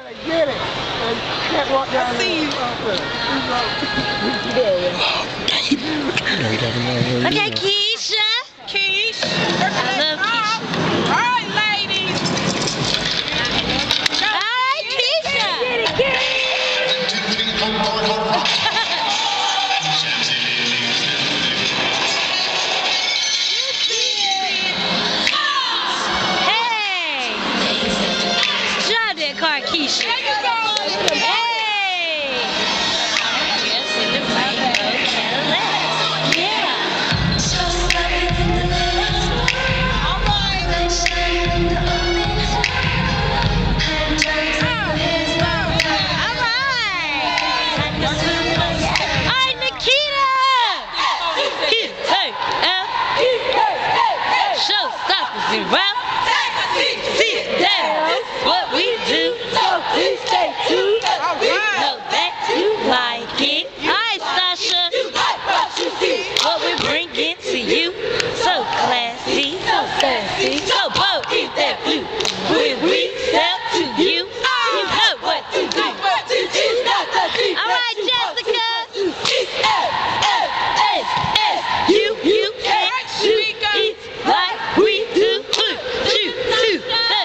Get it. And can't walk down there. Okay, Keisha. Keish. I love Keisha. All right, ladies. All right, Keisha. Get it. Hey. Drive that car, Keisha. Hey. So bold, keep that blue. When we step to you, you know what to do. All right, Jessica. You can't shoot it like we do. Shoot,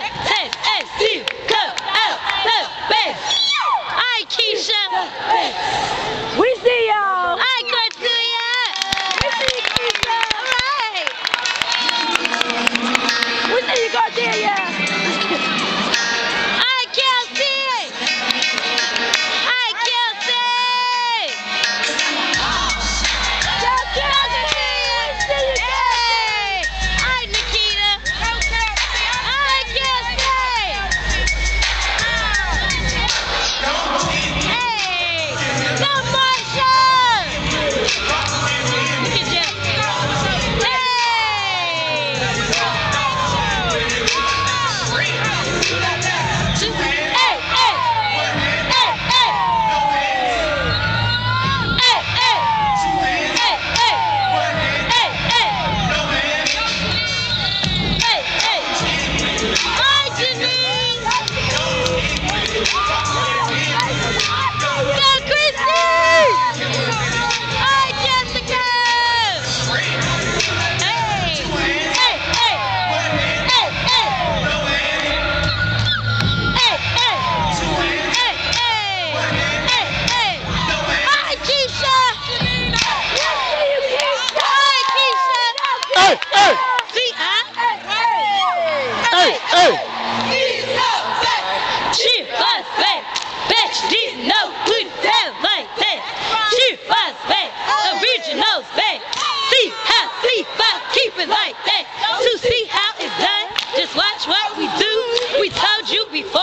go out the best. All right, Keisha. We see y'all. All right, Cordelia. We see you, Keisha. All right. We see you, Cordelia. I can't see. I can't see. Hey. Hi, Nikita. I can't see. Hey. Go, Marsha. Look at Jeff. Keep it like that. To see how it's done, just watch what we do. We told you before.